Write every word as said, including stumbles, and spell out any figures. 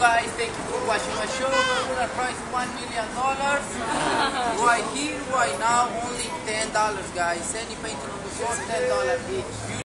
guys, thank you for watching my show. Popular price one million dollars. Right here, right now, only ten dollars, guys. Any painting on the floor, ten dollars each.